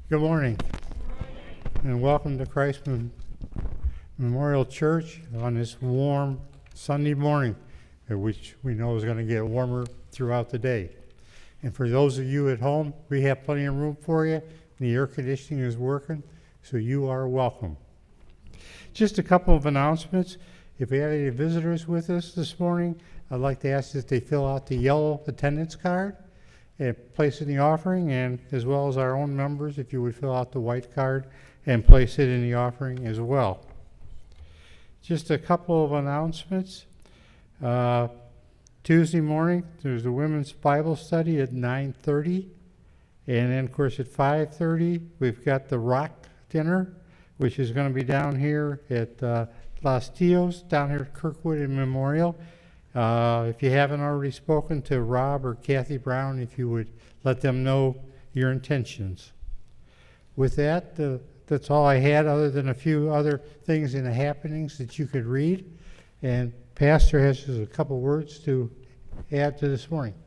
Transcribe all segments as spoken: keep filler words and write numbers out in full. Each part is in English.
Good morning, and welcome to Christ Mem- Memorial Church on this warm Sunday morning, uh, which we know is going to get warmer throughout the day. And for those of you at home, we have plenty of room for you. The air conditioning is working, so you are welcome. Just a couple of announcements. If we have any visitors with us this morning, I'd like to ask that they fill out the yellow attendance card and place it in the offering, and as well as our own members, if you would fill out the white card and place it in the offering as well. Just a couple of announcements. Uh, Tuesday morning, there's a women's Bible study at nine thirty, and then of course at five thirty, we've got the rock dinner, which is going to be down here at uh, Los Tios, down here at Kirkwood and Memorial. Uh, if you haven't already spoken to Rob or Kathy Brown, if you would let them know your intentions. With that, uh, that's all I had, other than a few other things in the happenings that you could read. And Pastor has just a couple words to add to this morning.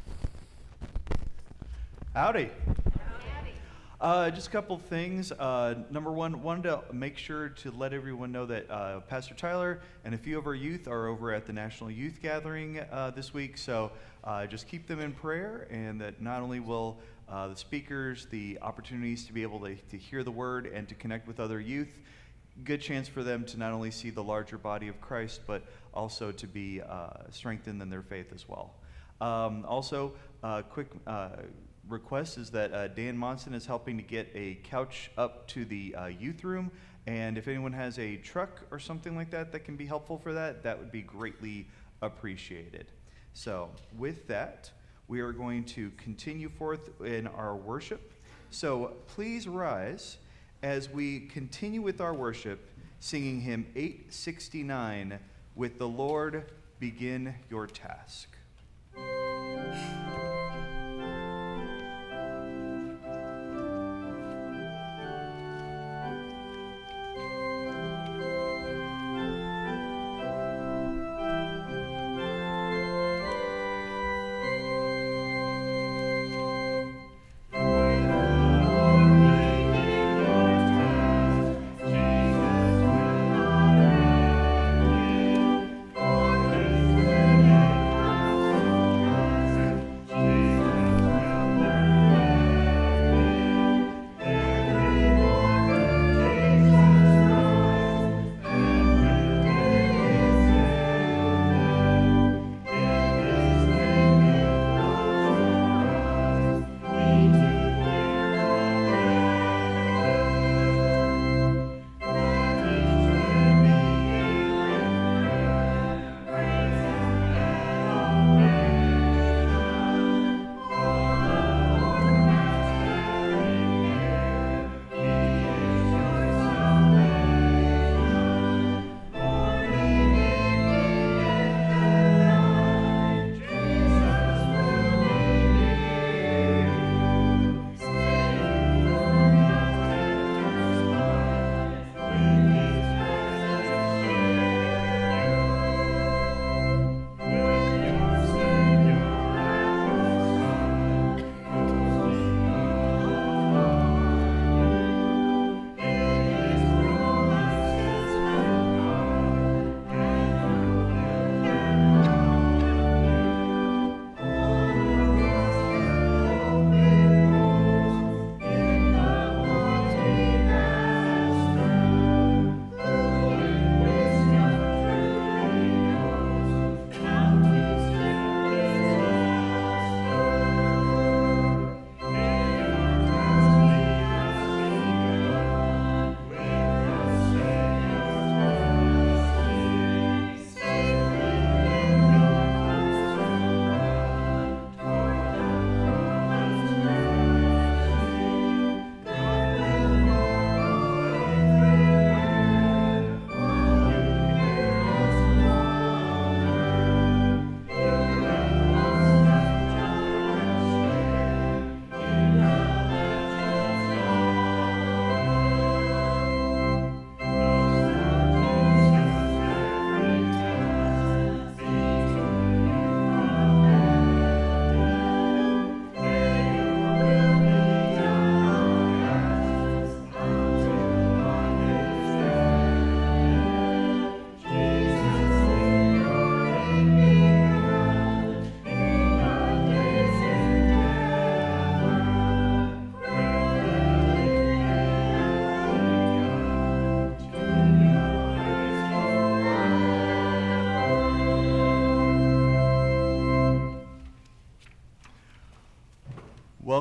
Howdy. Uh, just a couple things. Uh, number one, wanted to make sure to let everyone know that uh, Pastor Tyler and a few of our youth are over at the National Youth Gathering uh, this week. So uh, just keep them in prayer, and that not only will uh, the speakers, the opportunities to be able to, to hear the word and to connect with other youth, good chance for them to not only see the larger body of Christ, but also to be uh, strengthened in their faith as well. Um, also, uh, quick uh, request is that uh, Dan Monson is helping to get a couch up to the uh, youth room, and if anyone has a truck or something like that that can be helpful for that, that would be greatly appreciated. So with that, we are going to continue forth in our worship. So please rise as we continue with our worship, singing hymn eight sixty-nine, "With the Lord Begin Your Task."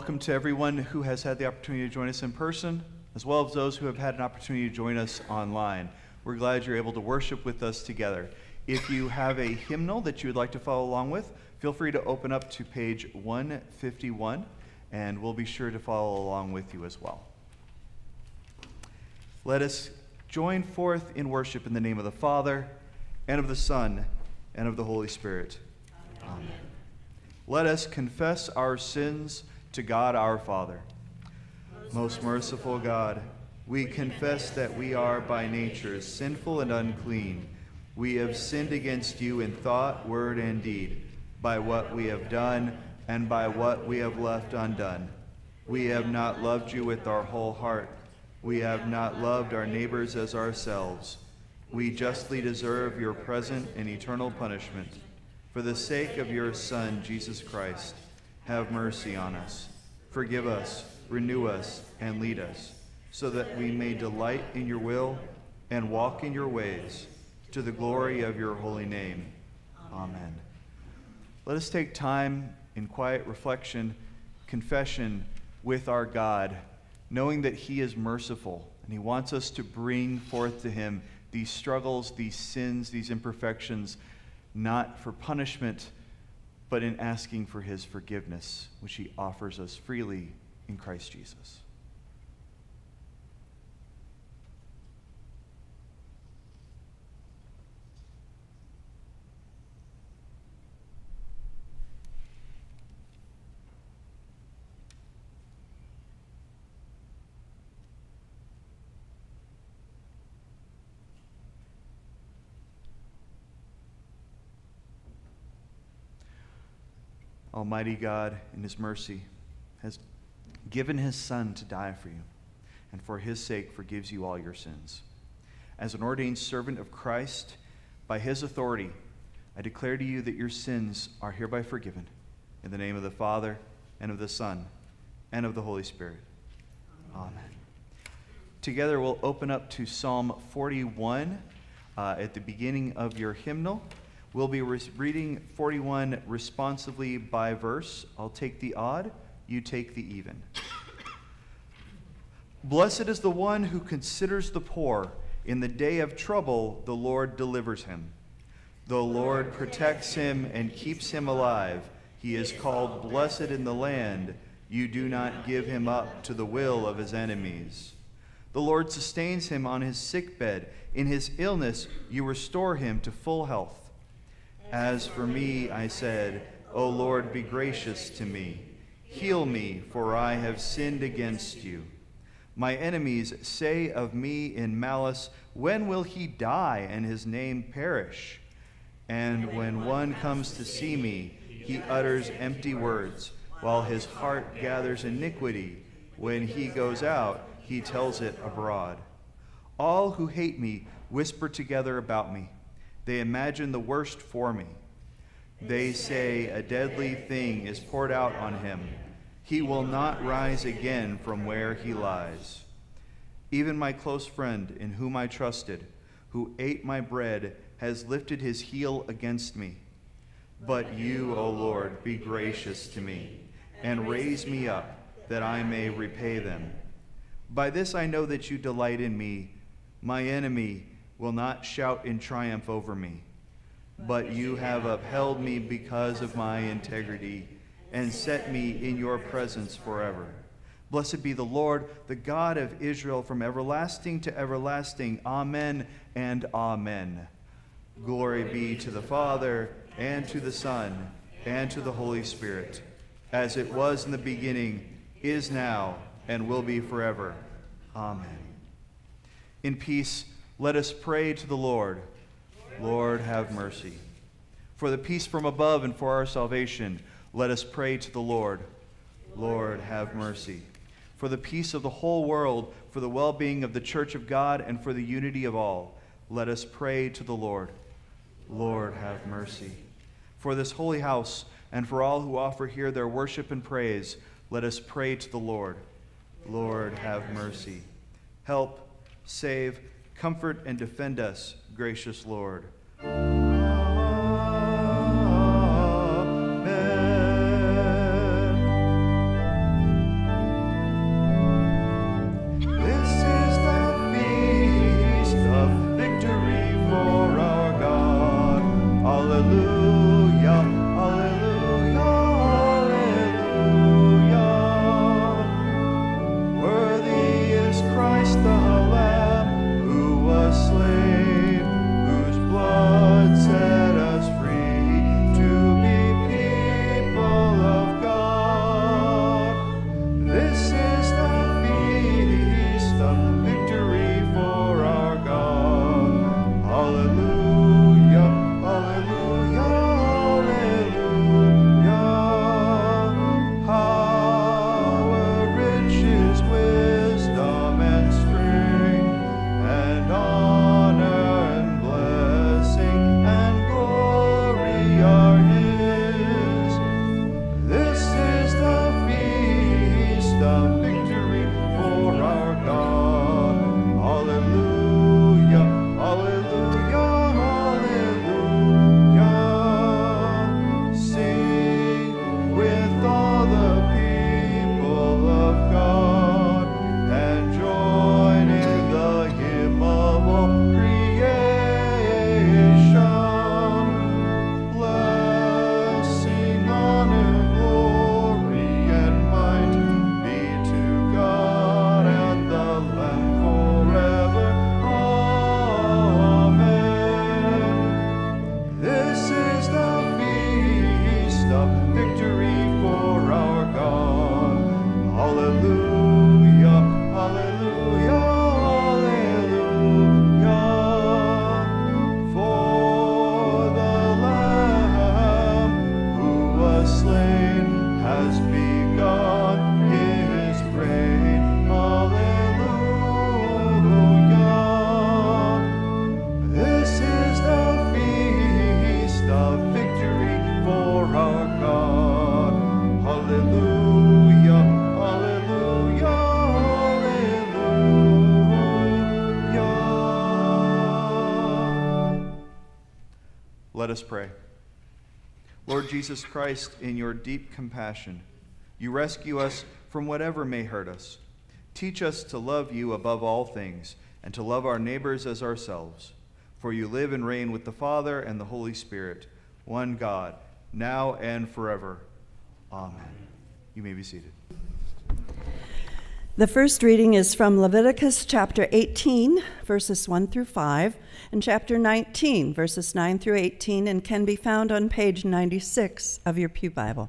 welcome to everyone who has had the opportunity to join us in person, as well as those who have had an opportunity to join us online. We're glad you're able to worship with us together. If you have a hymnal that you would like to follow along with, feel free to open up to page one fifty-one, and we'll be sure to follow along with you as well. Let us join forth in worship in the name of the Father, and of the Son, and of the Holy Spirit. Amen. Amen. Let us confess our sins to God our Father. Most merciful God, we confess that we are by nature sinful and unclean. We have sinned against you in thought, word, and deed, by what we have done and by what we have left undone. We have not loved you with our whole heart. We have not loved our neighbors as ourselves. We justly deserve your present and eternal punishment. For the sake of your Son, Jesus Christ, have mercy on us. Forgive us, renew us, and lead us, so that we may delight in your will and walk in your ways, to the glory of your holy name. Amen. Let us take time in quiet reflection, confession with our God, knowing that he is merciful, and he wants us to bring forth to him these struggles, these sins, these imperfections, not for punishment, but in asking for his forgiveness, which he offers us freely in Christ Jesus. Almighty God, in his mercy, has given his Son to die for you, and for his sake forgives you all your sins. As an ordained servant of Christ, by his authority, I declare to you that your sins are hereby forgiven. In the name of the Father, and of the Son, and of the Holy Spirit. Amen. Together we'll open up to Psalm forty-one uh, at the beginning of your hymnal. We'll be re- reading forty-one responsively by verse. I'll take the odd, you take the even. Blessed is the one who considers the poor. In the day of trouble, the Lord delivers him. The Lord protects him and keeps him alive. He is called blessed in the land. You do not give him up to the will of his enemies. The Lord sustains him on his sick bed. In his illness, you restore him to full health. As for me, I said, O Lord, be gracious to me. Heal me, for I have sinned against you. My enemies say of me in malice, when will he die and his name perish? And when one comes to see me, he utters empty words, while his heart gathers iniquity. When he goes out, he tells it abroad. All who hate me whisper together about me. They imagine the worst for me. They say a deadly thing is poured out on him. He will not rise again from where he lies. Even my close friend, in whom I trusted, who ate my bread, has lifted his heel against me. But you, O Lord, be gracious to me, and raise me up, that I may repay them. By this I know that you delight in me. My enemy will not shout in triumph over me. But you have upheld me because of my integrity, and set me in your presence forever. Blessed be the Lord, the God of Israel, from everlasting to everlasting. Amen and amen. Glory be to the Father, and to the Son, and to the Holy Spirit, as it was in the beginning, is now, and will be forever. Amen. In peace, let us pray to the Lord. Lord, have mercy. For the peace from above and for our salvation, let us pray to the Lord. Lord, have mercy. For the peace of the whole world, for the well-being of the Church of God, and for the unity of all, let us pray to the Lord. Lord, have mercy. For this holy house, and for all who offer here their worship and praise, let us pray to the Lord. Lord, have mercy. Help, save, comfort, and defend us, gracious Lord. Amen. us pray. Lord Jesus Christ, in your deep compassion, you rescue us from whatever may hurt us. Teach us to love you above all things and to love our neighbors as ourselves. For you live and reign with the Father and the Holy Spirit, one God, now and forever. Amen. You may be seated. The first reading is from Leviticus chapter eighteen, verses one through five, and chapter nineteen, verses nine through eighteen, and can be found on page ninety-six of your Pew Bible.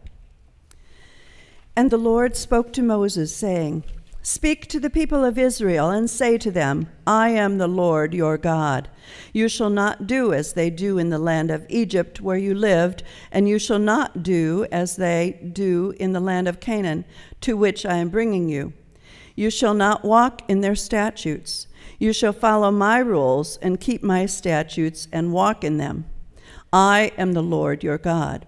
And the Lord spoke to Moses, saying, "Speak to the people of Israel and say to them, I am the Lord your God. You shall not do as they do in the land of Egypt where you lived, and you shall not do as they do in the land of Canaan, to which I am bringing you. You shall not walk in their statutes. You shall follow my rules and keep my statutes and walk in them. I am the Lord your God."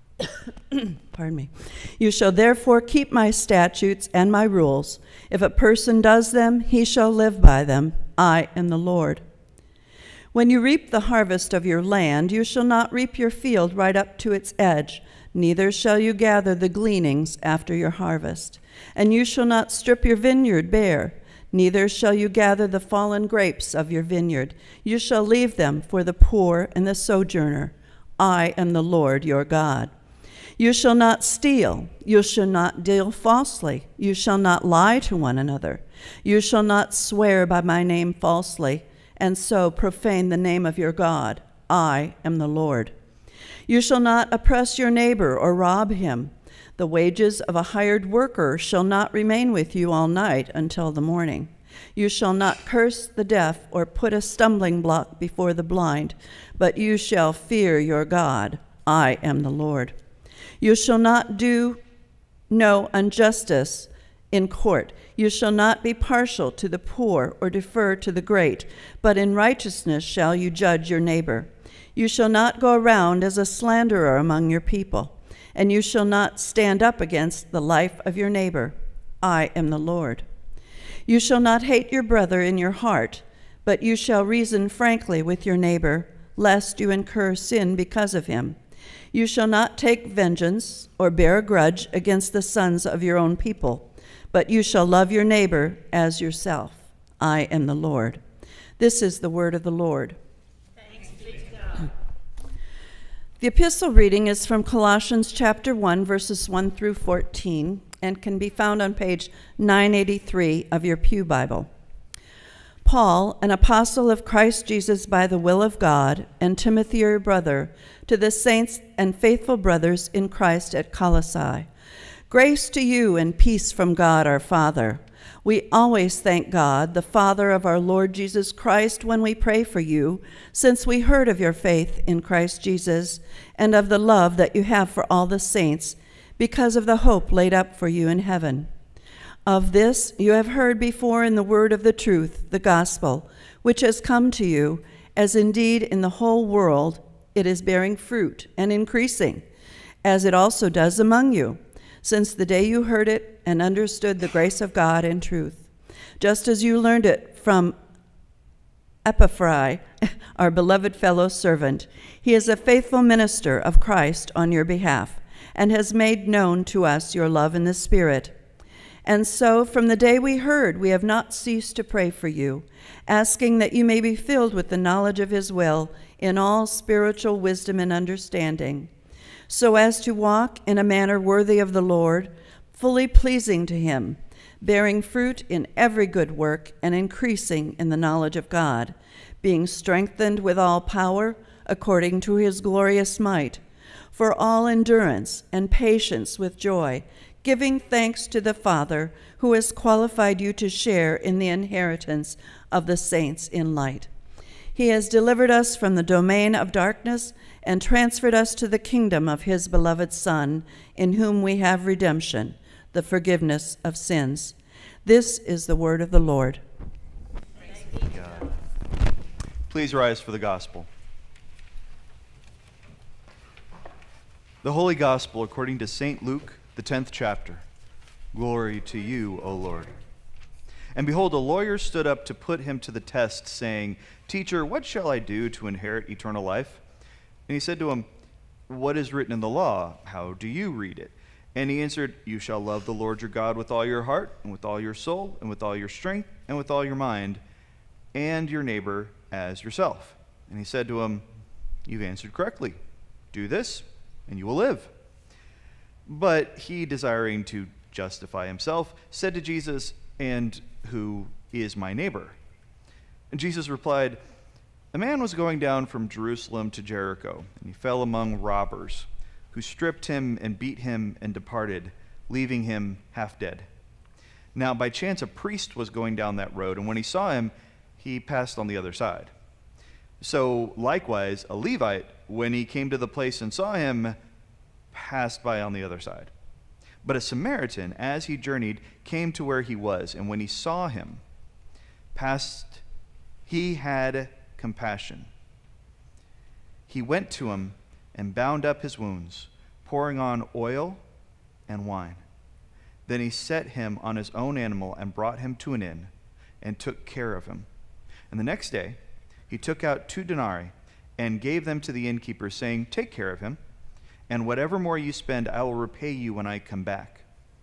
Pardon me. "You shall therefore keep my statutes and my rules. If a person does them, he shall live by them. I am the Lord. When you reap the harvest of your land, you shall not reap your field right up to its edge, neither shall you gather the gleanings after your harvest. And you shall not strip your vineyard bare, neither shall you gather the fallen grapes of your vineyard. You shall leave them for the poor and the sojourner. I am the Lord your God. You shall not steal. You shall not deal falsely. You shall not lie to one another. You shall not swear by my name falsely, and so profane the name of your God. I am the Lord. You shall not oppress your neighbor or rob him. The wages of a hired worker shall not remain with you all night until the morning. You shall not curse the deaf or put a stumbling block before the blind, but you shall fear your God. I am the Lord. You shall not do no injustice in court. You shall not be partial to the poor or defer to the great, but in righteousness shall you judge your neighbor. You shall not go around as a slanderer among your people, and you shall not stand up against the life of your neighbor. I am the Lord. You shall not hate your brother in your heart, but you shall reason frankly with your neighbor, lest you incur sin because of him. You shall not take vengeance or bear a grudge against the sons of your own people, but you shall love your neighbor as yourself. I am the Lord. This is the word of the Lord. Thanks be to God. The epistle reading is from Colossians chapter one, verses one through fourteen, and can be found on page nine eighty-three of your Pew Bible. Paul, an apostle of Christ Jesus by the will of God, and Timothy your brother, to the saints and faithful brothers in Christ at Colossae. Grace to you and peace from God our Father. We always thank God, the Father of our Lord Jesus Christ, when we pray for you, since we heard of your faith in Christ Jesus and of the love that you have for all the saints, because of the hope laid up for you in heaven. Of this you have heard before in the word of the truth, the gospel, which has come to you, as indeed in the whole world it is bearing fruit and increasing, as it also does among you, since the day you heard it and understood the grace of God in truth, just as you learned it from Epaphras, our beloved fellow servant. He is a faithful minister of Christ on your behalf, and has made known to us your love in the Spirit. And so, from the day we heard, we have not ceased to pray for you, asking that you may be filled with the knowledge of his will in all spiritual wisdom and understanding, so as to walk in a manner worthy of the Lord, fully pleasing to him, bearing fruit in every good work and increasing in the knowledge of God, being strengthened with all power according to his glorious might, for all endurance and patience with joy, giving thanks to the Father who has qualified you to share in the inheritance of the saints in light. He has delivered us from the domain of darkness and transferred us to the kingdom of his beloved Son, in whom we have redemption, the forgiveness of sins. This is the word of the Lord. Thanks be to God. Please rise for the gospel. The Holy Gospel according to Saint Luke, the tenth chapter. Glory to you, O Lord. And behold, a lawyer stood up to put him to the test, saying, Teacher, what shall I do to inherit eternal life? And he said to him, "What is written in the law? How do you read it?" And he answered, "You shall love the Lord your God with all your heart, and with all your soul, and with all your strength, and with all your mind, and your neighbor as yourself." And he said to him, "You've answered correctly. Do this, and you will live." But he, desiring to justify himself, said to Jesus, "And who is my neighbor?" And Jesus replied, "A man was going down from Jerusalem to Jericho, and he fell among robbers, who stripped him and beat him and departed, leaving him half dead. Now by chance a priest was going down that road, and when he saw him, he passed on the other side. So likewise a Levite, when he came to the place and saw him, passed by on the other side. But a Samaritan, as he journeyed, came to where he was, and when he saw him, passed, he had compassion. He went to him and bound up his wounds, pouring on oil and wine. Then he set him on his own animal and brought him to an inn and took care of him. And the next day he took out two denarii and gave them to the innkeeper, saying, "Take care of him, and whatever more you spend I will repay you when I come back."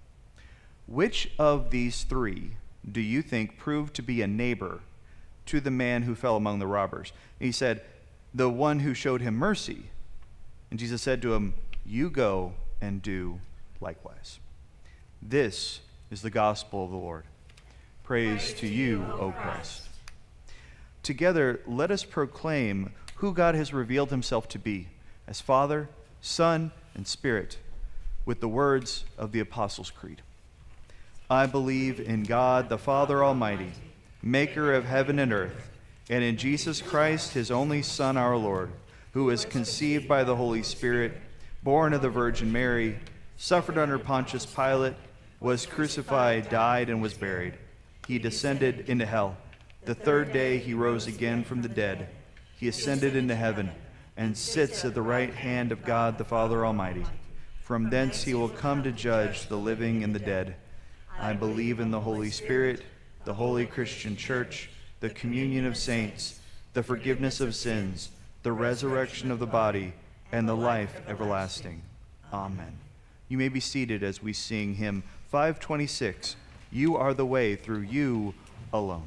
Which of these three do you think proved to be a neighbor to the man who fell among the robbers? And he said, "The one who showed him mercy." And Jesus said to him, "You go and do likewise." This is the gospel of the Lord. Praise, Praise to you, O Christ. Together, let us proclaim who God has revealed himself to be, as Father, Son, and Spirit, with the words of the Apostles' Creed. I believe in God, the Father Almighty, maker of heaven and earth, and in Jesus Christ, his only Son, our Lord, who was conceived by the Holy Spirit, born of the Virgin Mary, suffered under Pontius Pilate, was crucified, died, and was buried. He descended into hell. The third day he rose again from the dead. He ascended into heaven and sits at the right hand of God the Father Almighty. From thence he will come to judge the living and the dead. I believe in the Holy Spirit, the holy Christian Church, the communion of saints, the forgiveness of sins, the resurrection of the body, and the life everlasting. Amen. You may be seated as we sing hymn five twenty-six, "You Are the Way Through You Alone."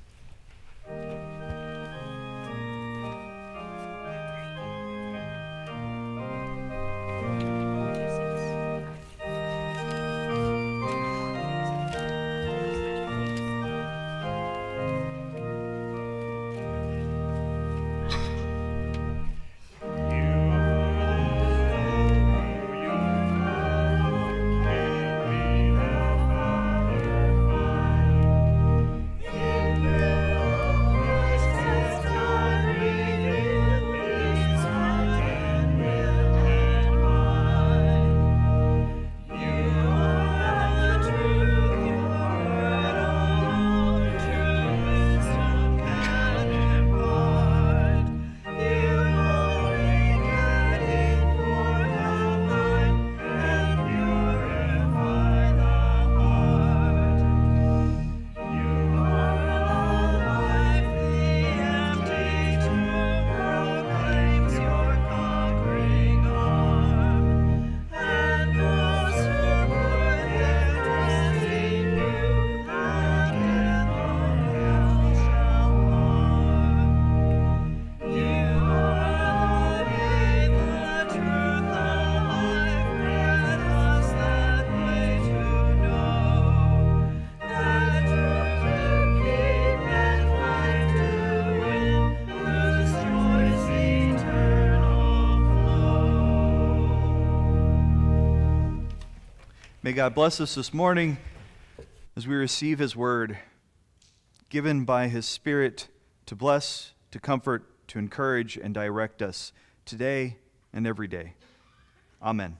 May God bless us this morning as we receive his word, given by his Spirit to bless, to comfort, to encourage, and direct us today and every day. Amen.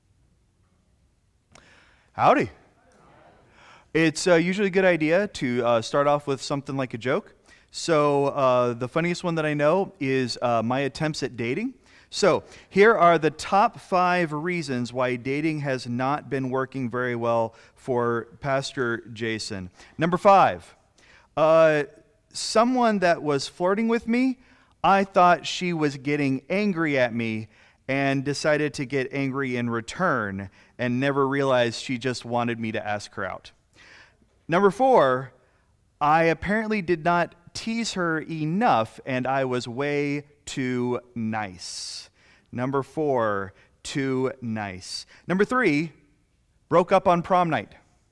Howdy. It's uh, usually a good idea to uh, start off with something like a joke. So uh, the funniest one that I know is uh, my attempts at dating. So here are the top five reasons why dating has not been working very well for Pastor Jason. Number five, uh, someone that was flirting with me, I thought she was getting angry at me and decided to get angry in return and never realized she just wanted me to ask her out. Number four, I apparently did not tease her enough and I was way too nice. Number four, too nice. Number three, broke up on prom night.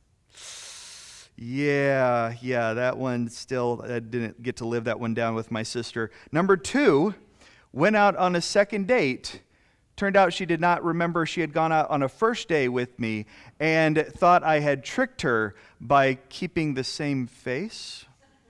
Yeah, yeah, that one still, I didn't get to live that one down with my sister. Number two, went out on a second date. Turned out she did not remember she had gone out on a first day with me and thought I had tricked her by keeping the same face.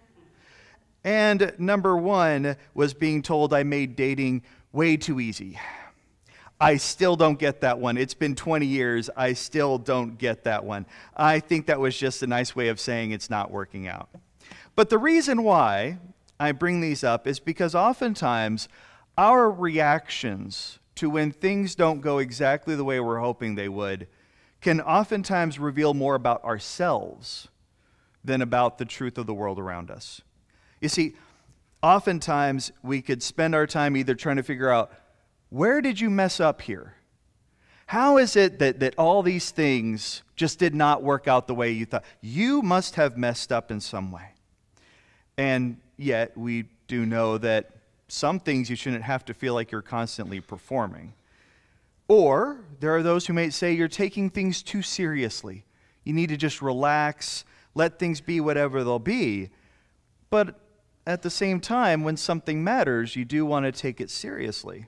And number one was being told I made dating way too easy. I still don't get that one. It's been twenty years. I still don't get that one. I think that was just a nice way of saying it's not working out. But the reason why I bring these up is because oftentimes our reactions to when things don't go exactly the way we're hoping they would can oftentimes reveal more about ourselves than about the truth of the world around us. You see, oftentimes we could spend our time either trying to figure out, where did you mess up here? How is it that, that all these things just did not work out the way you thought? You must have messed up in some way. And yet we do know that some things you shouldn't have to feel like you're constantly performing. Or there are those who may say you're taking things too seriously. You need to just relax, let things be whatever they'll be. But at the same time, when something matters, you do want to take it seriously.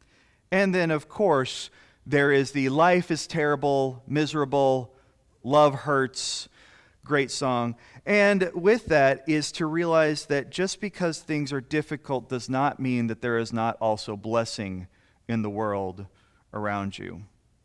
And then, of course, there is the life is terrible, miserable, love hurts, great song. And with that is to realize that just because things are difficult does not mean that there is not also blessing in the world around you.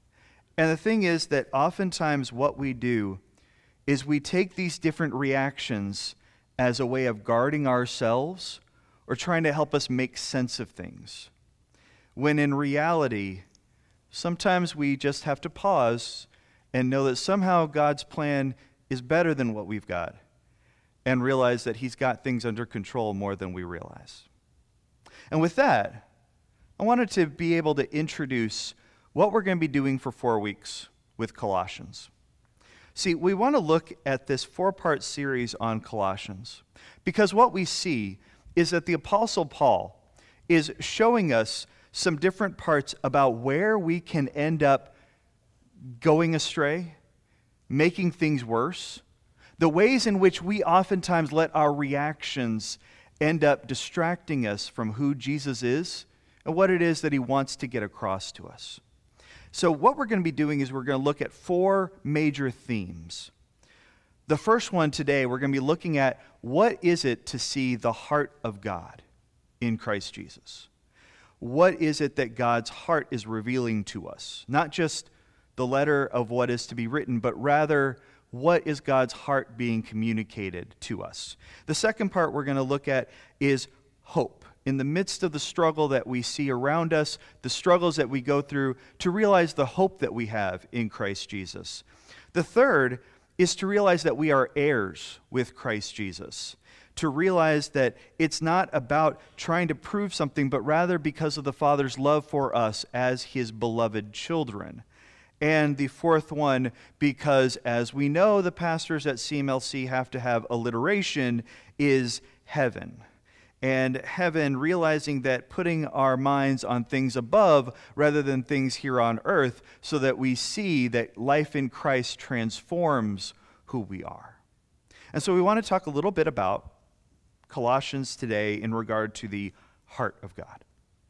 And the thing is that oftentimes what we do is we take these different reactions as a way of guarding ourselves or trying to help us make sense of things. When in reality, sometimes we just have to pause and know that somehow God's plan is better than what we've got and realize that He's got things under control more than we realize. And with that, I wanted to be able to introduce what we're going to be doing for four weeks with Colossians. See, we want to look at this four-part series on Colossians because what we see is that the Apostle Paul is showing us some different parts about where we can end up going astray, making things worse, the ways in which we oftentimes let our reactions end up distracting us from who Jesus is and what it is that He wants to get across to us. So what we're going to be doing is we're going to look at four major themes. The first one today, we're going to be looking at what is it to see the heart of God in Christ Jesus. What is it that God's heart is revealing to us? Not just the letter of what is to be written, but rather, what is God's heart being communicated to us? The second part we're going to look at is hope. In the midst of the struggle that we see around us, the struggles that we go through, to realize the hope that we have in Christ Jesus. The third is to realize that we are heirs with Christ Jesus. To realize that it's not about trying to prove something, but rather because of the Father's love for us as His beloved children. And the fourth one, because as we know, the pastors at C M L C have to have alliteration, is heaven. And heaven, realizing that putting our minds on things above rather than things here on earth, so that we see that life in Christ transforms who we are. And so we want to talk a little bit about Colossians today in regard to the heart of God.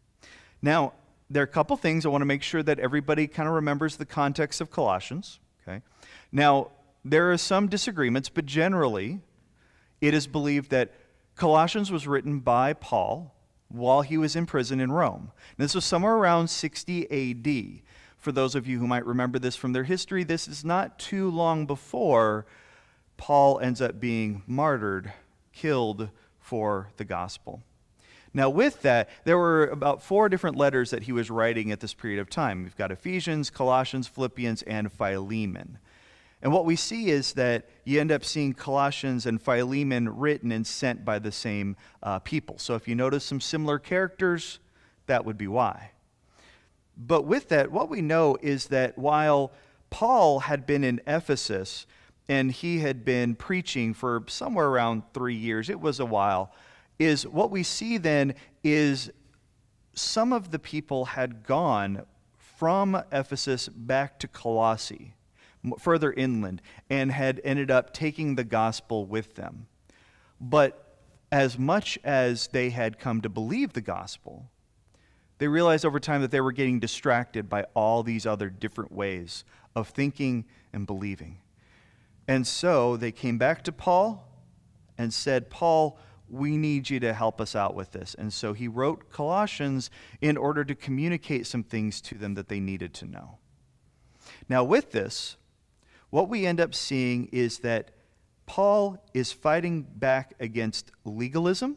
Now, there are a couple things I want to make sure that everybody kind of remembers the context of Colossians. Okay. Now, there are some disagreements, but generally, it is believed that Colossians was written by Paul while he was in prison in Rome. And this was somewhere around sixty A D. For those of you who might remember this from their history, this is not too long before Paul ends up being martyred, killed for the gospel. Now with that, there were about four different letters that he was writing at this period of time. We've got Ephesians, Colossians, Philippians, and Philemon. And what we see is that you end up seeing Colossians and Philemon written and sent by the same uh, people. So if you notice some similar characters, that would be why. But with that, what we know is that while Paul had been in Ephesus and he had been preaching for somewhere around three years, it was a while, is what we see then is some of the people had gone from Ephesus back to Colossae, further inland, and had ended up taking the gospel with them. But as much as they had come to believe the gospel, they realized over time that they were getting distracted by all these other different ways of thinking and believing. And so they came back to Paul and said, Paul, we need you to help us out with this. And so he wrote Colossians in order to communicate some things to them that they needed to know. Now with this, what we end up seeing is that Paul is fighting back against legalism,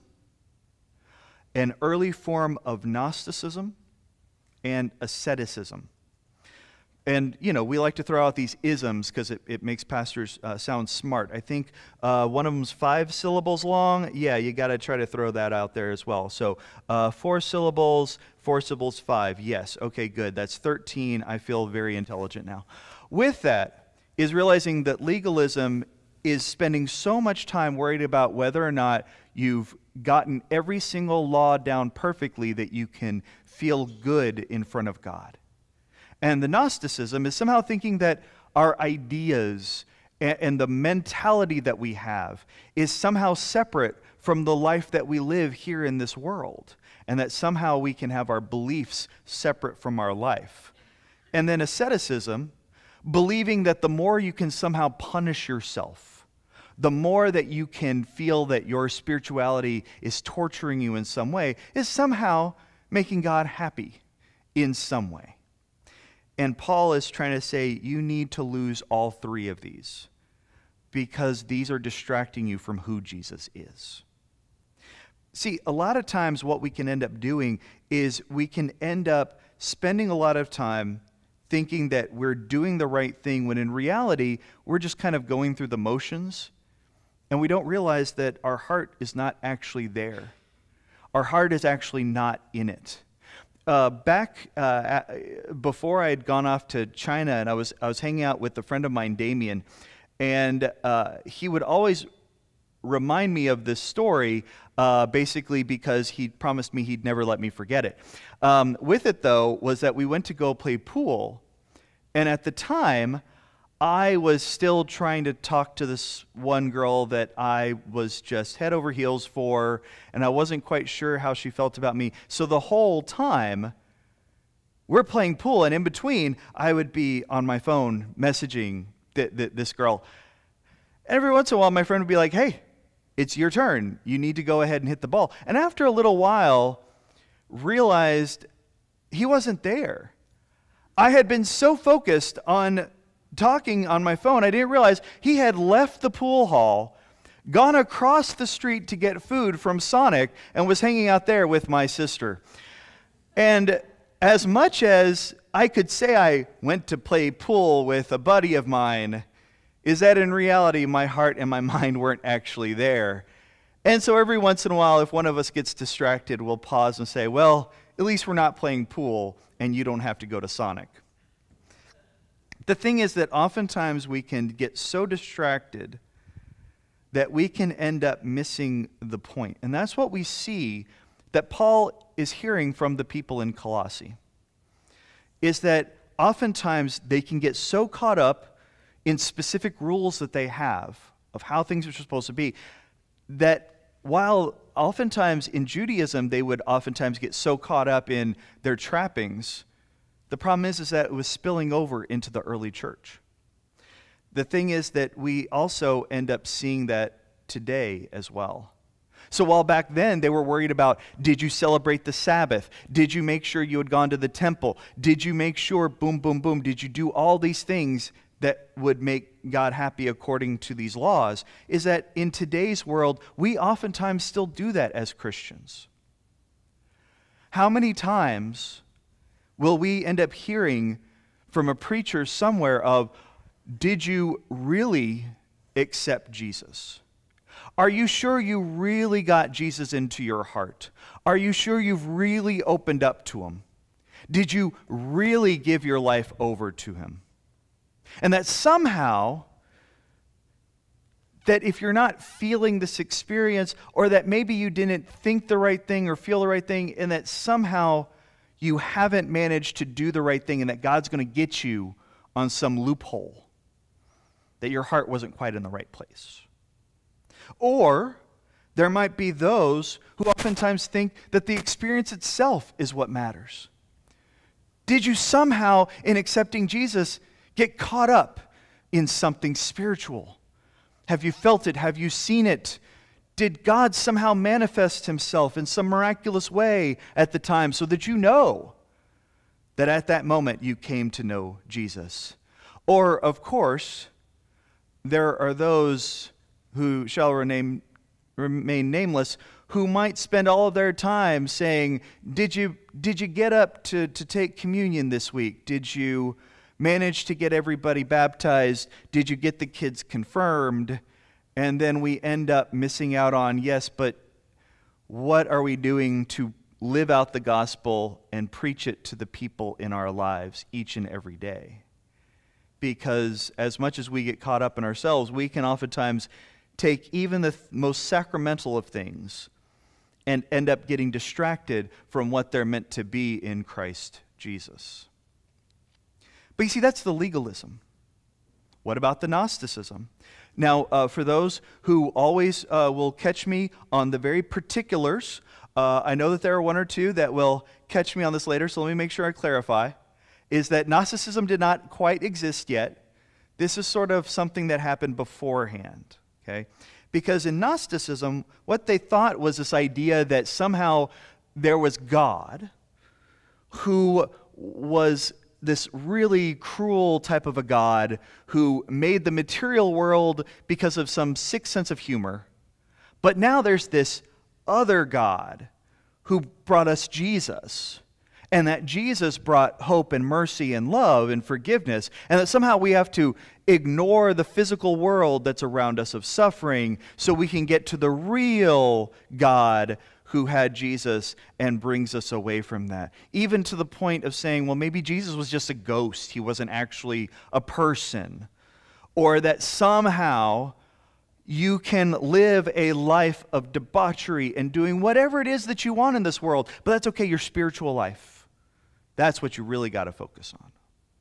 an early form of Gnosticism, and asceticism. And, you know, we like to throw out these isms because it, it makes pastors uh, sound smart. I think uh, one of them's five syllables long. Yeah, you got to try to throw that out there as well. So uh, four syllables, four syllables, five. Yes, okay, good. That's thirteen. I feel very intelligent now. With that is realizing that legalism is spending so much time worried about whether or not you've gotten every single law down perfectly that you can feel good in front of God. And the Gnosticism is somehow thinking that our ideas and, and the mentality that we have is somehow separate from the life that we live here in this world, and that somehow we can have our beliefs separate from our life. And then asceticism, believing that the more you can somehow punish yourself, the more that you can feel that your spirituality is torturing you in some way, is somehow making God happy in some way. And Paul is trying to say you need to lose all three of these because these are distracting you from who Jesus is. See, a lot of times what we can end up doing is we can end up spending a lot of time thinking that we're doing the right thing when in reality we're just kind of going through the motions, and we don't realize that our heart is not actually there. Our heart is actually not in it. Uh, back uh, at, before I had gone off to China, and I was I was hanging out with a friend of mine, Damien, and uh, he would always remind me of this story, uh, basically because he promised me he'd never let me forget it. Um, with it, though, was that we went to go play pool, and at the time, I was still trying to talk to this one girl that I was just head over heels for, and I wasn't quite sure how she felt about me. So the whole time, we're playing pool, and in between, I would be on my phone messaging th- th- this girl. Every once in a while, my friend would be like, hey, it's your turn. You need to go ahead and hit the ball. And after a little while, realized he wasn't there. I had been so focused on talking on my phone, I didn't realize he had left the pool hall, gone across the street to get food from Sonic, and was hanging out there with my sister. And as much as I could say I went to play pool with a buddy of mine, is that in reality my heart and my mind weren't actually there. And so every once in a while, if one of us gets distracted, we'll pause and say, well, at least we're not playing pool and you don't have to go to Sonic. The thing is that oftentimes we can get so distracted that we can end up missing the point. And that's what we see that Paul is hearing from the people in Colossae, is that oftentimes they can get so caught up in specific rules that they have of how things are supposed to be, that while oftentimes in Judaism they would oftentimes get so caught up in their trappings, the problem is, is that it was spilling over into the early church. The thing is that we also end up seeing that today as well. So while back then they were worried about, did you celebrate the Sabbath? Did you make sure you had gone to the temple? Did you make sure, boom, boom, boom, did you do all these things that would make God happy according to these laws? Is that in today's world, we oftentimes still do that as Christians. How many times will we end up hearing from a preacher somewhere of, did you really accept Jesus? Are you sure you really got Jesus into your heart? Are you sure you've really opened up to him? Did you really give your life over to him? And that somehow, that if you're not feeling this experience, or that maybe you didn't think the right thing or feel the right thing, and that somehow you haven't managed to do the right thing, and that God's going to get you on some loophole, that your heart wasn't quite in the right place. Or there might be those who oftentimes think that the experience itself is what matters. Did you somehow, in accepting Jesus, get caught up in something spiritual? Have you felt it? Have you seen it? Did God somehow manifest himself in some miraculous way at the time so that you know that at that moment you came to know Jesus? Or, of course, there are those who shall remain, remain nameless, who might spend all of their time saying, did you, did you get up to, to take communion this week? Did you manage to get everybody baptized? Did you get the kids confirmed? And then we end up missing out on, yes, but what are we doing to live out the gospel and preach it to the people in our lives each and every day? Because as much as we get caught up in ourselves, we can oftentimes take even the th- most sacramental of things and end up getting distracted from what they're meant to be in Christ Jesus. But you see, that's the legalism. What about the Gnosticism? Now, uh, for those who always uh, will catch me on the very particulars, uh, I know that there are one or two that will catch me on this later, so let me make sure I clarify, is that Gnosticism did not quite exist yet. This is sort of something that happened beforehand. Okay? Because in Gnosticism, what they thought was this idea that somehow there was God who was this really cruel type of a God who made the material world because of some sick sense of humor. But now there's this other God who brought us Jesus. And that Jesus brought hope and mercy and love and forgiveness. And that somehow we have to ignore the physical world that's around us of suffering so we can get to the real God who had Jesus and brings us away from that. Even to the point of saying, well, maybe Jesus was just a ghost. He wasn't actually a person. Or that somehow you can live a life of debauchery and doing whatever it is that you want in this world. But that's okay, your spiritual life. That's what you really got to focus on.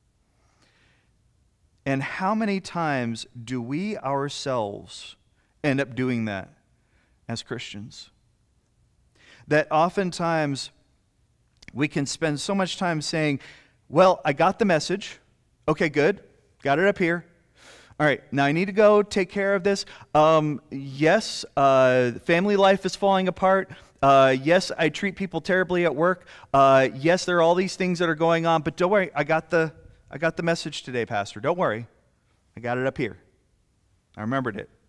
And how many times do we ourselves end up doing that as Christians? That oftentimes we can spend so much time saying, well, I got the message. Okay, good. Got it up here. All right, now I need to go take care of this. Um, yes, uh, family life is falling apart. Uh, yes, I treat people terribly at work. Uh, yes, there are all these things that are going on, but don't worry, I got the I got the message today, Pastor. Don't worry. I got it up here. I remembered it.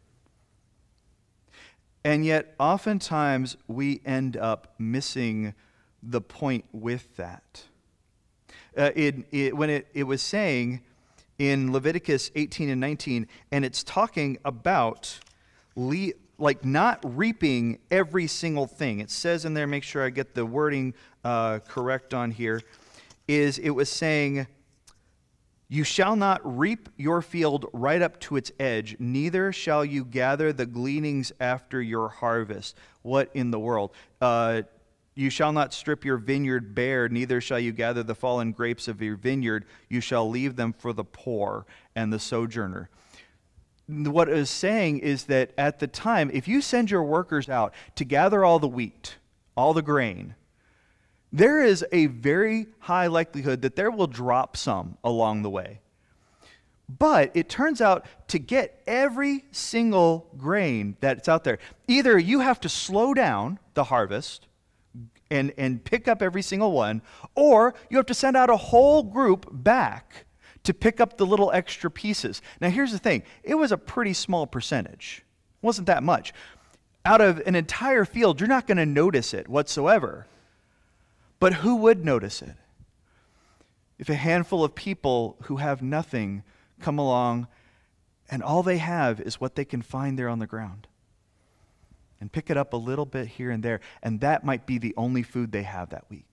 And yet, oftentimes, we end up missing the point with that. Uh, it, it, when it, it was saying in Leviticus eighteen and nineteen, and it's talking about le- like not reaping every single thing. It says in there, make sure I get the wording uh, correct on here, is it was saying, you shall not reap your field right up to its edge, neither shall you gather the gleanings after your harvest. What in the world? Uh, you shall not strip your vineyard bare, neither shall you gather the fallen grapes of your vineyard. You shall leave them for the poor and the sojourner. What it is saying is that at the time, if you send your workers out to gather all the wheat, all the grain, there is a very high likelihood that there will drop some along the way. But it turns out to get every single grain that's out there, either you have to slow down the harvest and, and pick up every single one, or you have to send out a whole group back to pick up the little extra pieces. Now here's the thing, it was a pretty small percentage. It wasn't that much. Out of an entire field, you're not going to notice it whatsoever. But who would notice it? If a handful of people who have nothing come along And all they have is what they can find there on the ground. And pick it up a little bit here and there. And that might be the only food they have that week.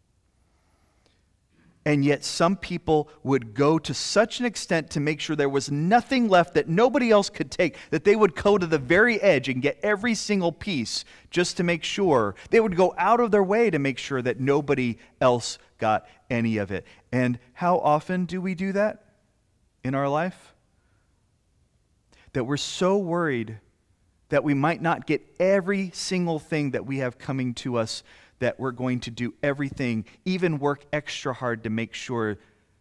And yet some people would go to such an extent to make sure there was nothing left that nobody else could take, that they would go to the very edge and get every single piece just to make sure. They would go out of their way to make sure that nobody else got any of it. And how often do we do that in our life? That we're so worried that we might not get every single thing that we have coming to us, that we're going to do everything, even work extra hard to make sure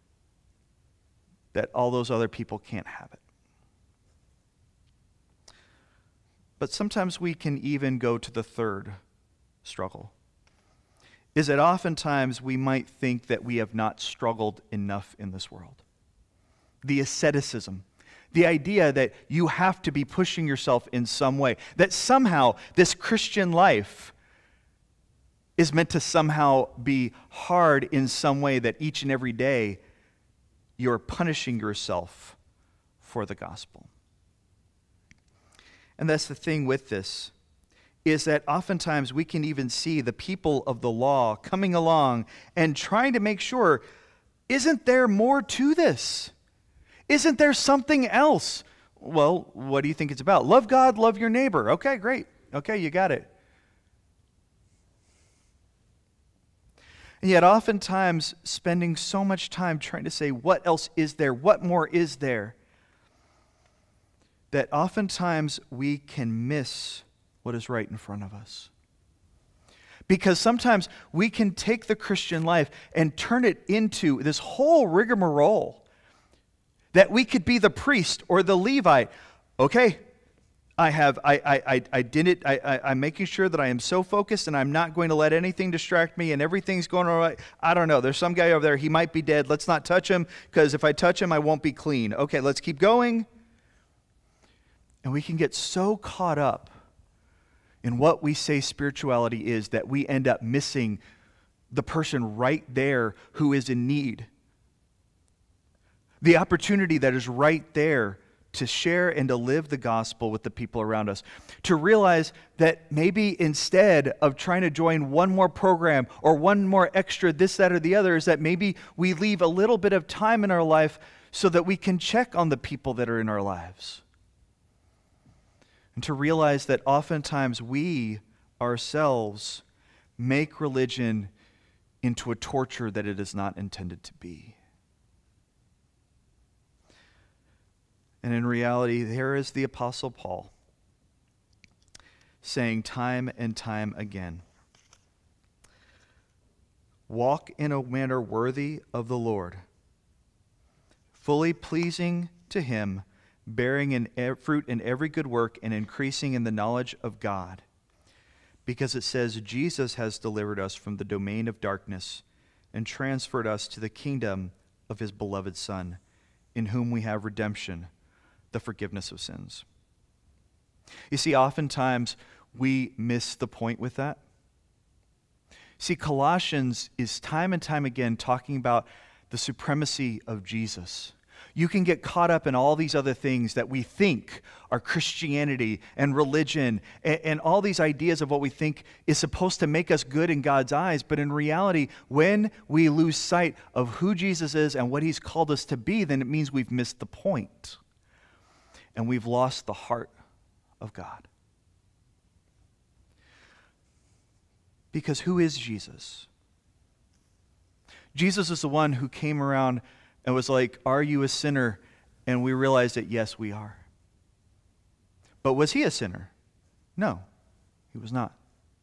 that all those other people can't have it. But sometimes we can even go to the third struggle, is that oftentimes we might think that we have not struggled enough in this world. The asceticism. The idea that you have to be pushing yourself in some way, that somehow this Christian life is meant to somehow be hard in some way, that each and every day you're punishing yourself for the gospel. And that's the thing with this, is that oftentimes we can even see the people of the law coming along and trying to make sure, isn't there more to this? Isn't there something else? Well, what do you think it's about? Love God, love your neighbor. Okay, great. Okay, you got it. And yet oftentimes spending so much time trying to say, what else is there? What more is there? That oftentimes we can miss what is right in front of us. Because sometimes we can take the Christian life and turn it into this whole rigmarole. That we could be the priest or the Levite. Okay, I have, I, I, I, I did it, I, I, I'm making sure that I am so focused and I'm not going to let anything distract me and everything's going all right. I don't know, there's some guy over there, he might be dead. Let's not touch him, because if I touch him, I won't be clean. Okay, let's keep going. And we can get so caught up in what we say spirituality is that we end up missing the person right there who is in need. The opportunity that is right there to share and to live the gospel with the people around us. To realize that maybe instead of trying to join one more program or one more extra this, that, or the other, is that maybe we leave a little bit of time in our life so that we can check on the people that are in our lives. And to realize that oftentimes we ourselves make religion into a torture that it is not intended to be. And in reality, there is the Apostle Paul saying time and time again, walk in a manner worthy of the Lord, fully pleasing to him, bearing in e- fruit in every good work and increasing in the knowledge of God. Because it says Jesus has delivered us from the domain of darkness and transferred us to the kingdom of his beloved Son, in whom we have redemption, the forgiveness of sins. You see, oftentimes we miss the point with that. See, Colossians is time and time again talking about the supremacy of Jesus. You can get caught up in all these other things that we think are Christianity and religion and, and all these ideas of what we think is supposed to make us good in God's eyes. But in reality, when we lose sight of who Jesus is and what he's called us to be, then it means we've missed the point. And we've lost the heart of God. Because who is Jesus? Jesus is the one who came around and was like, are you a sinner? And we realized that yes, we are. But was he a sinner? No, he was not.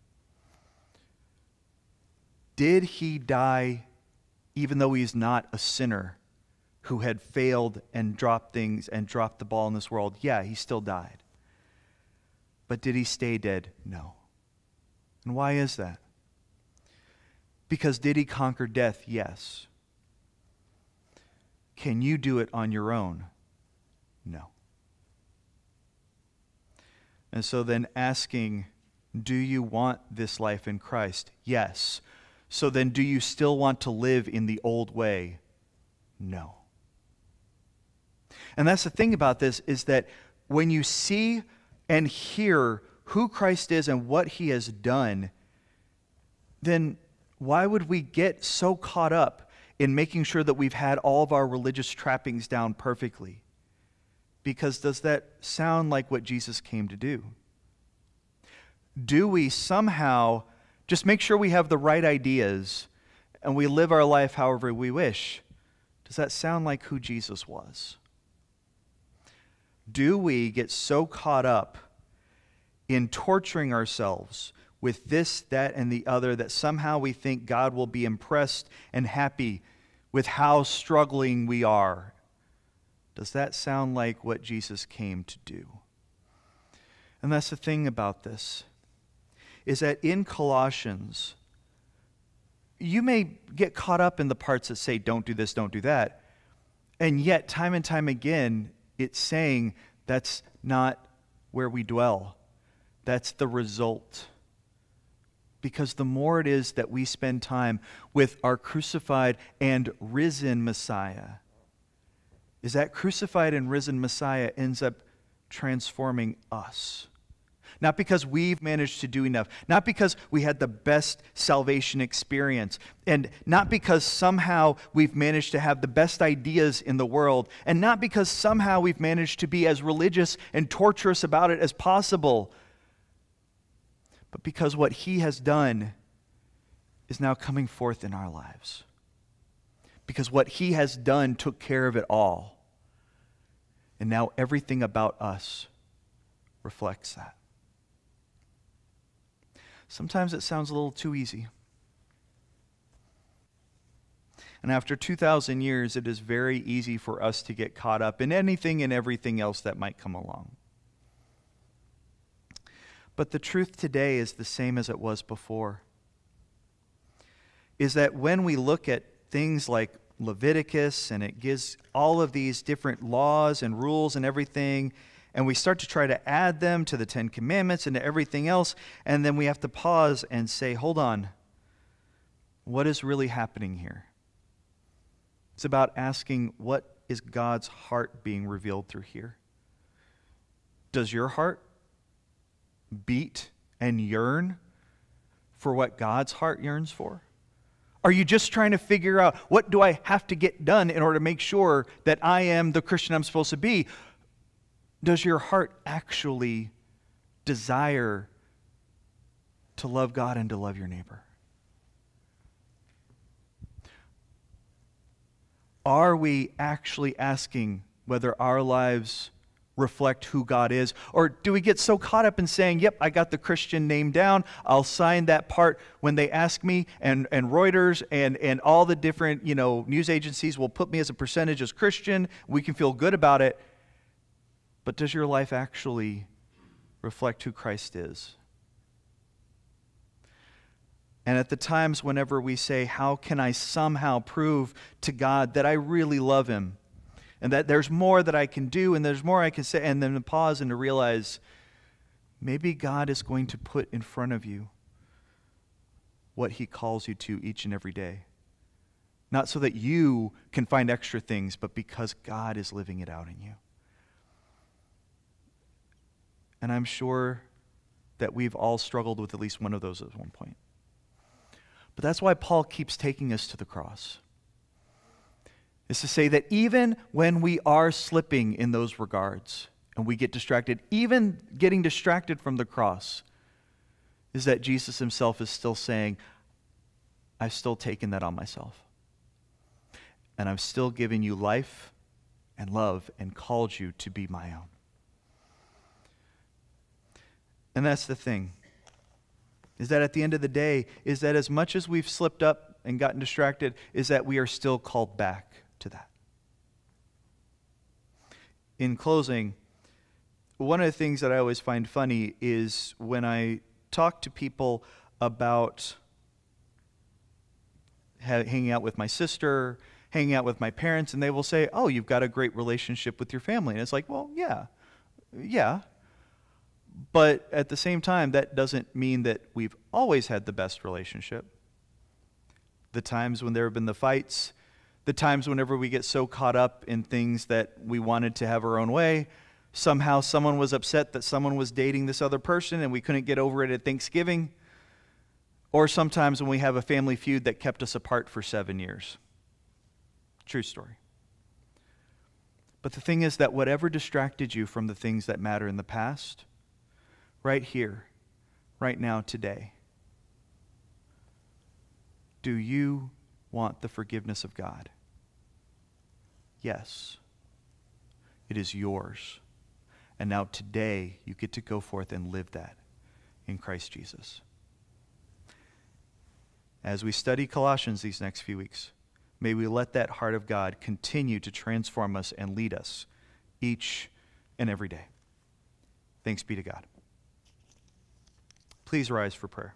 Did he die even though he's not a sinner who had failed and dropped things and dropped the ball in this world? Yeah, he still died. But did he stay dead? No. And why is that? Because did he conquer death? Yes. Can you do it on your own? No. And so then asking, do you want this life in Christ? Yes. So then do you still want to live in the old way? No. And that's the thing about this, is that when you see and hear who Christ is and what he has done, then why would we get so caught up in making sure that we've had all of our religious trappings down perfectly? Because does that sound like what Jesus came to do? Do we somehow just make sure we have the right ideas and we live our life however we wish? Does that sound like who Jesus was? Do we get so caught up in torturing ourselves with this, that, and the other that somehow we think God will be impressed and happy with how struggling we are? Does that sound like what Jesus came to do? And that's the thing about this, is that in Colossians, you may get caught up in the parts that say, don't do this, don't do that. And yet, time and time again, it's saying that's not where we dwell. That's the result. Because the more it is that we spend time with our crucified and risen Messiah, is that crucified and risen Messiah ends up transforming us. Not because we've managed to do enough, not because we had the best salvation experience, and not because somehow we've managed to have the best ideas in the world, and not because somehow we've managed to be as religious and torturous about it as possible, but because what he has done is now coming forth in our lives. Because what he has done took care of it all. And now everything about us reflects that. Sometimes it sounds a little too easy. And after two thousand years, it is very easy for us to get caught up in anything and everything else that might come along. But the truth today is the same as it was before. Is that when we look at things like Leviticus, and it gives all of these different laws and rules and everything, and we start to try to add them to the Ten Commandments and to everything else, and then we have to pause and say, hold on, what is really happening here? It's about asking, what is God's heart being revealed through here? Does your heart beat and yearn for what God's heart yearns for? Are you just trying to figure out, what do I have to get done in order to make sure that I am the Christian I'm supposed to be? Does your heart actually desire to love God and to love your neighbor? Are we actually asking whether our lives reflect who God is? Or do we get so caught up in saying, yep, I got the Christian name down, I'll sign that part when they ask me, and, and Reuters and, and all the different, you know, news agencies will put me as a percentage as Christian, we can feel good about it. But does your life actually reflect who Christ is? And at the times whenever we say, how can I somehow prove to God that I really love him, and that there's more that I can do, and there's more I can say, and then to pause and to realize maybe God is going to put in front of you what he calls you to each and every day. Not so that you can find extra things, but because God is living it out in you. And I'm sure that we've all struggled with at least one of those at one point. But that's why Paul keeps taking us to the cross. Is to say that even when we are slipping in those regards and we get distracted, even getting distracted from the cross, is that Jesus himself is still saying, I've still taken that on myself. And I've still given you life and love and called you to be my own. And that's the thing, is that at the end of the day, is that as much as we've slipped up and gotten distracted, is that we are still called back to that. In closing, one of the things that I always find funny is when I talk to people about ha- hanging out with my sister, hanging out with my parents, and they will say, oh, you've got a great relationship with your family. And it's like, well, yeah, yeah. But at the same time, that doesn't mean that we've always had the best relationship. The times when there have been the fights, The times whenever we get so caught up in things that we wanted to have our own way. Somehow someone was upset that someone was dating this other person and we couldn't get over it at Thanksgiving. Or sometimes when we have a family feud that kept us apart for seven years. True story. But the thing is that whatever distracted you from the things that matter in the past, right here, right now, today, do you want the forgiveness of God? Yes. It is yours. And now today, you get to go forth and live that in Christ Jesus. As we study Colossians these next few weeks, may we let that heart of God continue to transform us and lead us each and every day. Thanks be to God. Please rise for prayer.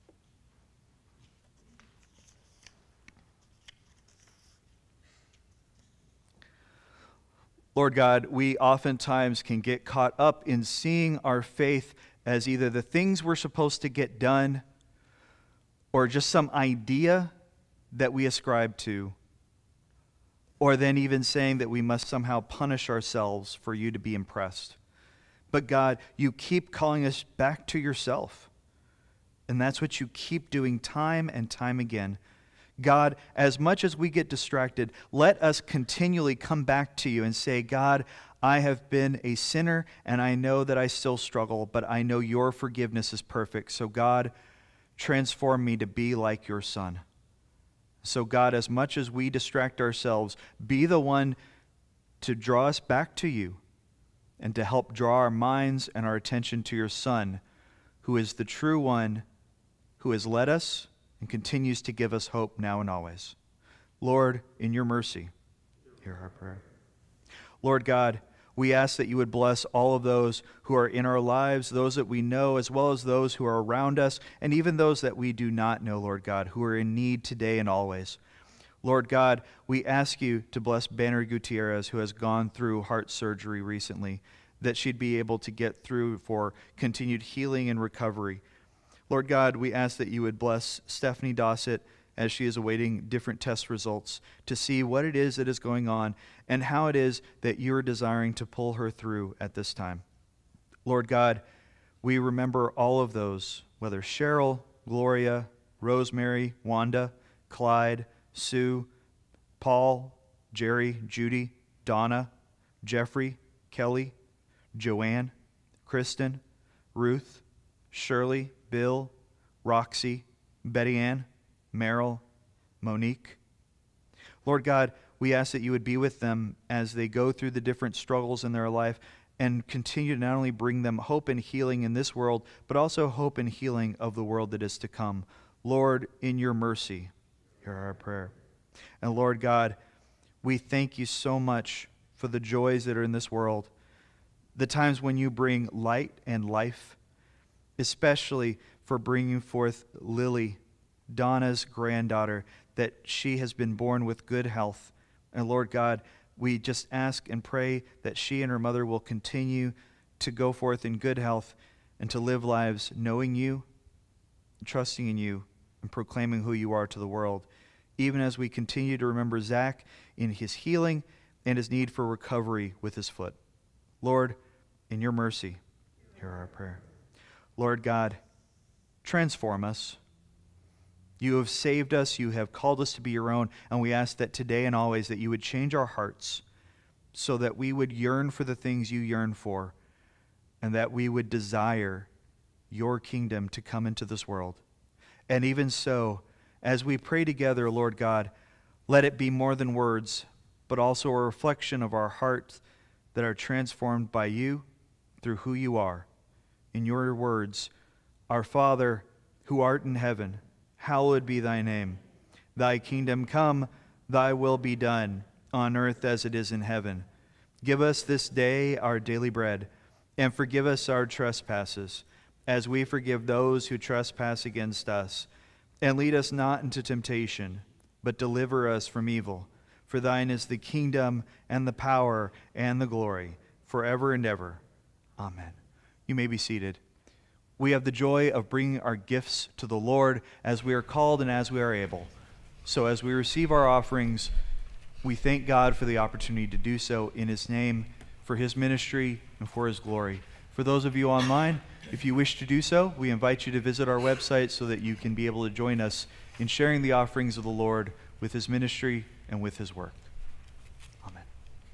Lord God, we oftentimes can get caught up in seeing our faith as either the things we're supposed to get done or just some idea that we ascribe to, or then even saying that we must somehow punish ourselves for you to be impressed. But God, you keep calling us back to yourself. And that's what you keep doing time and time again. God, as much as we get distracted, let us continually come back to you and say, God, I have been a sinner and I know that I still struggle, but I know your forgiveness is perfect. So God, transform me to be like your Son. So God, as much as we distract ourselves, be the one to draw us back to you and to help draw our minds and our attention to your Son, who is the true one who has led us and continues to give us hope now and always. Lord, in your mercy, hear our prayer. Lord God, we ask that you would bless all of those who are in our lives, those that we know, as well as those who are around us, and even those that we do not know, Lord God, who are in need today and always. Lord God, we ask you to bless Banner Gutierrez, who has gone through heart surgery recently, that she'd be able to get through for continued healing and recovery. Lord God, we ask that you would bless Stephanie Dossett as she is awaiting different test results to see what it is that is going on and how it is that you are desiring to pull her through at this time. Lord God, we remember all of those, whether Cheryl, Gloria, Rosemary, Wanda, Clyde, Sue, Paul, Jerry, Judy, Donna, Jeffrey, Kelly, Joanne, Kristen, Ruth, Shirley, Bill, Roxy, Betty Ann, Merrill, Monique. Lord God, we ask that you would be with them as they go through the different struggles in their life and continue to not only bring them hope and healing in this world, but also hope and healing of the world that is to come. Lord, in your mercy, hear our prayer. And Lord God, we thank you so much for the joys that are in this world, the times when you bring light and life, especially for bringing forth Lily, Donna's granddaughter, that she has been born with good health. And Lord God, we just ask and pray that she and her mother will continue to go forth in good health and to live lives knowing you, trusting in you, and proclaiming who you are to the world, even as we continue to remember Zach in his healing and his need for recovery with his foot. Lord, in your mercy, hear our prayer. Lord God, transform us. You have saved us. You have called us to be your own. And we ask that today and always that you would change our hearts so that we would yearn for the things you yearn for and that we would desire your kingdom to come into this world. And even so, as we pray together, Lord God, let it be more than words, but also a reflection of our hearts that are transformed by you through who you are. In your words, our Father, who art in heaven, hallowed be thy name. Thy kingdom come, thy will be done, on earth as it is in heaven. Give us this day our daily bread, and forgive us our trespasses, as we forgive those who trespass against us. And lead us not into temptation, but deliver us from evil. For thine is the kingdom, and the power, and the glory, forever and ever. Amen. You may be seated. We have the joy of bringing our gifts to the Lord as we are called and as we are able. So as we receive our offerings, We thank God for the opportunity to do so in his name, for his ministry, and for his glory. For those of you online, if you wish to do so, we invite you to visit our website so that you can be able to join us in sharing the offerings of the Lord with his ministry and with his work. Amen.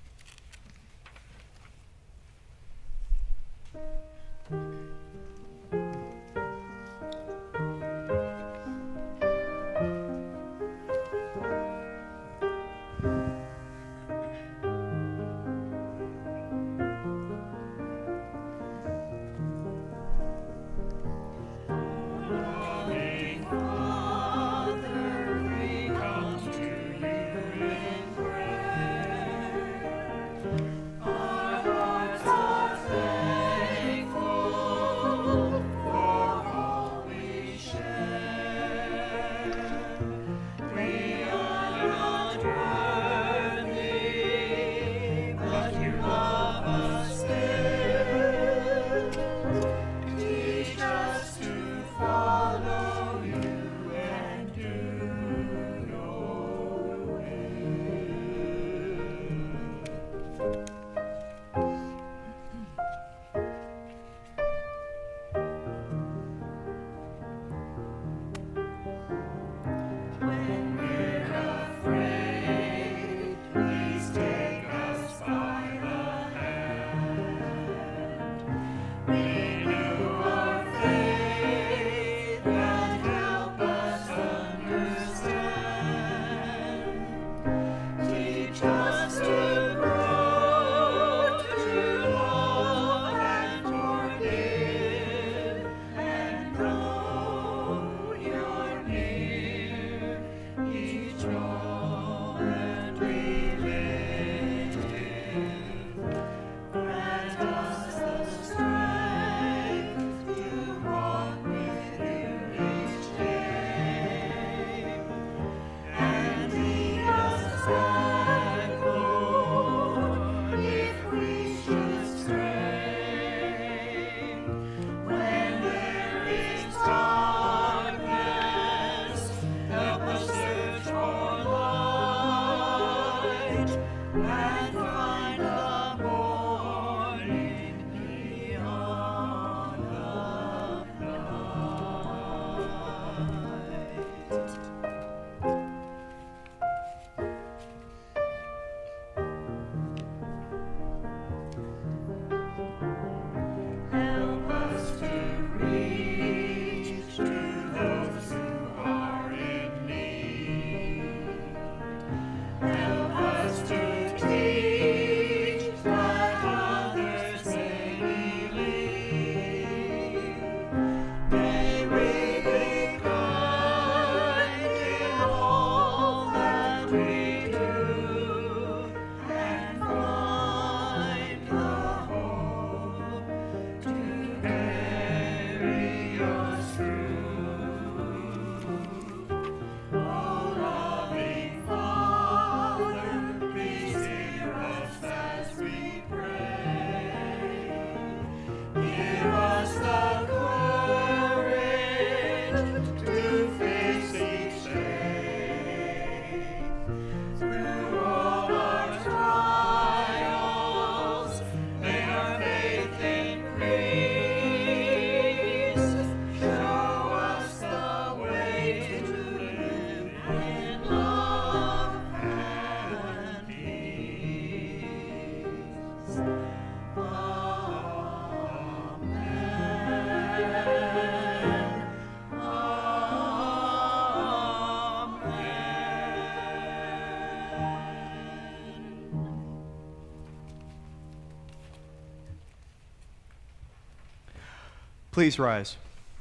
Please rise.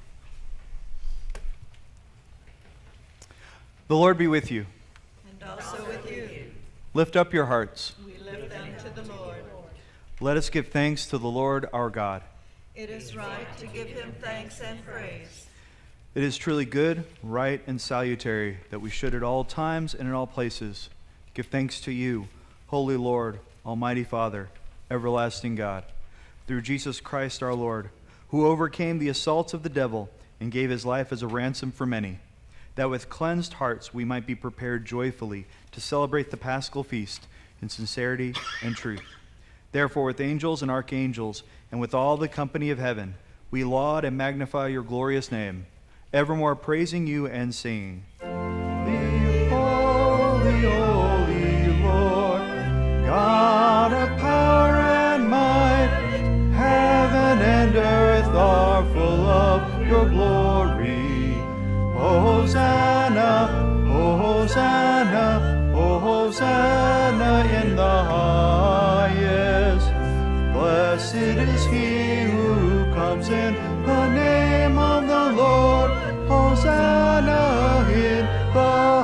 The Lord be with you. And also with you. Lift up your hearts. We lift them to the Lord. Let us give thanks to the Lord our God. It is right to give him thanks and praise. It is truly good, right, and salutary that we should at all times and in all places give thanks to you, Holy Lord, Almighty Father, everlasting God, through Jesus Christ our Lord, who overcame the assaults of the devil and gave his life as a ransom for many. that with cleansed hearts we might be prepared joyfully to celebrate the Paschal feast in sincerity and truth. Therefore, with angels and archangels, and with all the company of heaven, we laud and magnify your glorious name, evermore praising you and singing. Holy, holy, holy Lord, God of power and might, heaven and earth are full of your glory. Hosanna, Hosanna, Hosanna in the highest. Blessed is he who comes in the name of the Lord. Hosanna in the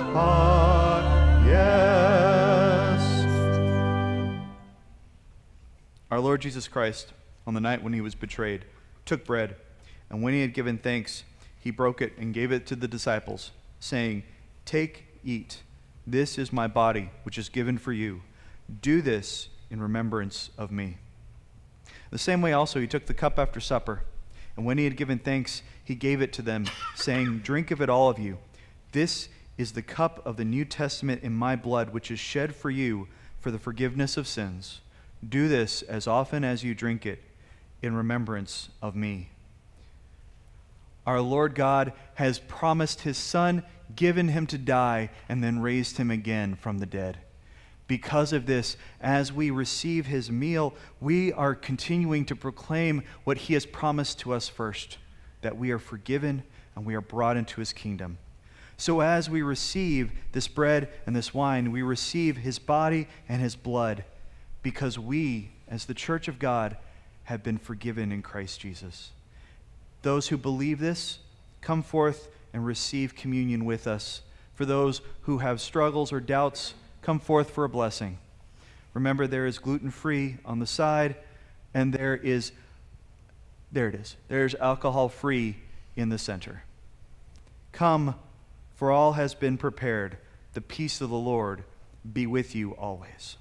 highest. Our Lord Jesus Christ, on the night when he was betrayed, took bread, and when he had given thanks, he broke it and gave it to the disciples, saying, "Take, eat. This is my body, which is given for you. Do this in remembrance of me." The same way also he took the cup after supper, and when he had given thanks, he gave it to them, saying, "Drink of it, all of you. This is the cup of the New Testament in my blood, which is shed for you for the forgiveness of sins. Do this as often as you drink it in remembrance of me." Our Lord God has promised his Son, given him to die, and then raised him again from the dead. Because of this, as we receive his meal, we are continuing to proclaim what he has promised to us first, that we are forgiven and we are brought into his kingdom. So as we receive this bread and this wine, we receive his body and his blood, because we, as the church of God, have been forgiven in Christ Jesus. Those who believe this, come forth and receive communion with us. For those who have struggles or doubts, come forth for a blessing. Remember, there is gluten-free on the side, and there is, there it is, there's alcohol-free in the center. Come, for all has been prepared. The peace of the Lord be with you always.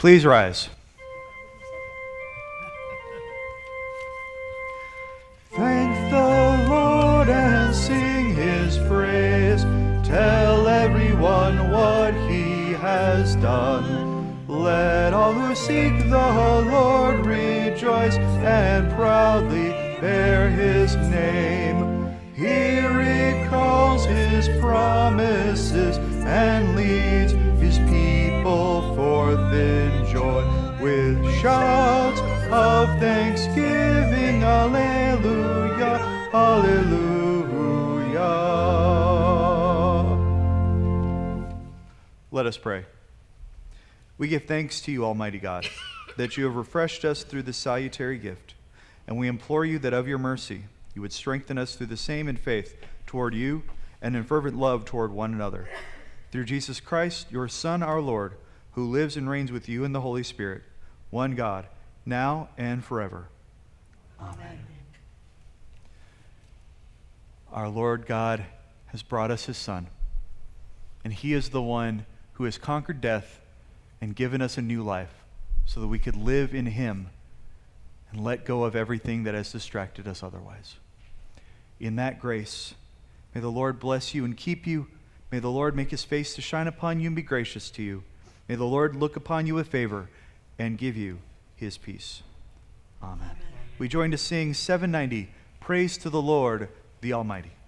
Please rise. Thank the Lord and sing his praise. Tell everyone what he has done. Let all who seek the Lord rejoice and proudly bear his name. He recalls his promises and leads his people forth in joy with shouts of thanksgiving. Alleluia, alleluia. Let us pray. We give thanks to you, Almighty God, that you have refreshed us through this salutary gift, and we implore you that of your mercy you would strengthen us through the same in faith toward you and in fervent love toward one another. Through Jesus Christ, your Son, our Lord, who lives and reigns with you in the Holy Spirit, one God, now and forever. Amen. Our Lord God has brought us his Son, and he is the one who has conquered death and given us a new life so that we could live in him and let go of everything that has distracted us otherwise. In that grace, may the Lord bless you and keep you. May the Lord make his face to shine upon you and be gracious to you. May the Lord look upon you with favor and give you his peace. Amen. Amen. We join to sing seven ninety, Praise to the Lord, the Almighty.